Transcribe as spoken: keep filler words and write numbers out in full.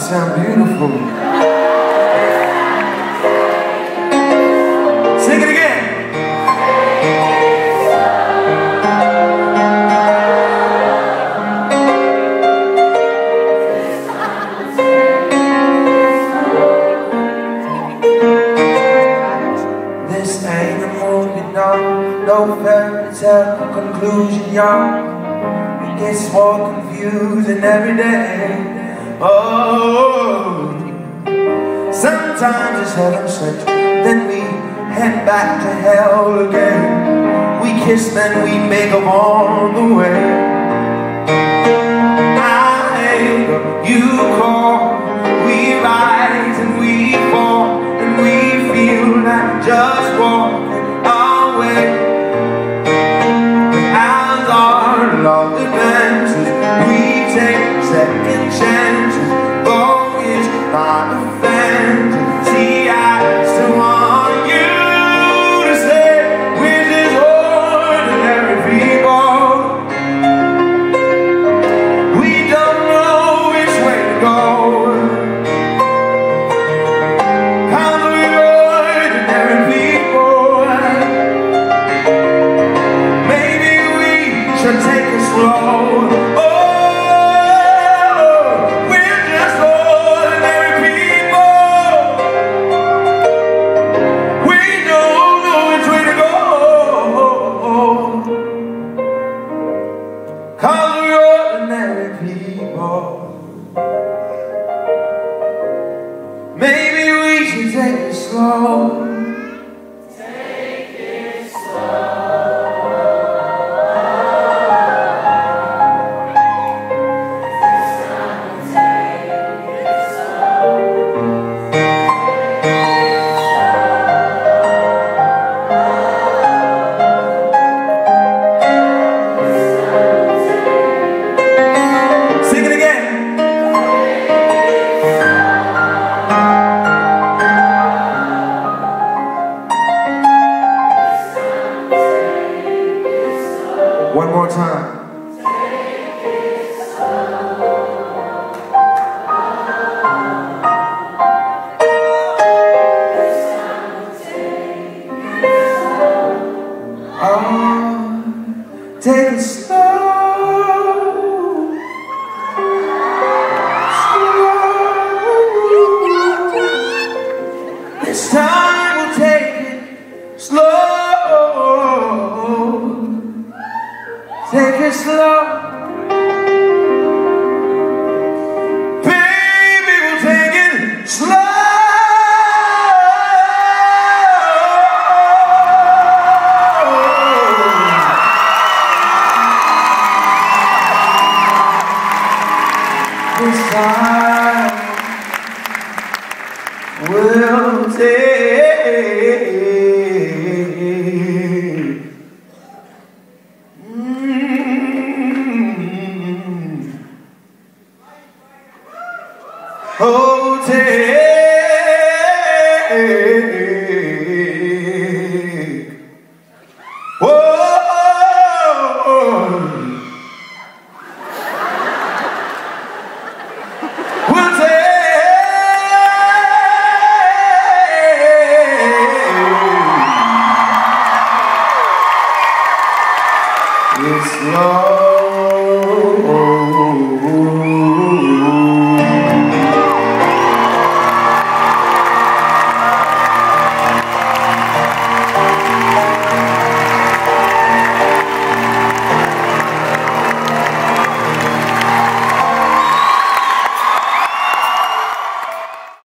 sound beautiful. Sing it again. This ain't a movie, no, no fairy tale conclusion, y'all. It gets more confusing every day. Oh, sometimes it's heaven sent, then we head back to hell again. We kiss, then we make up on the way. I hate you call, we rise and we fall, and we feel like just walking our way. As our love advances, we take second chances, though it's not a fantasy. I still want you to stay with these ordinary people. We don't know which way to go, 'cause we're ordinary people. Maybe we should take it slow. Oh, maybe we should take it slow. Take it slow. This time we'll take it slow. Sing it again. One more time. Take it slow. This time we'll take it slow. Oh, take it slow. Slow. This time we'll take it slow. Take it slow. Baby, we'll take it slow. This time we'll take oh, take, oh, we'll take, it's love.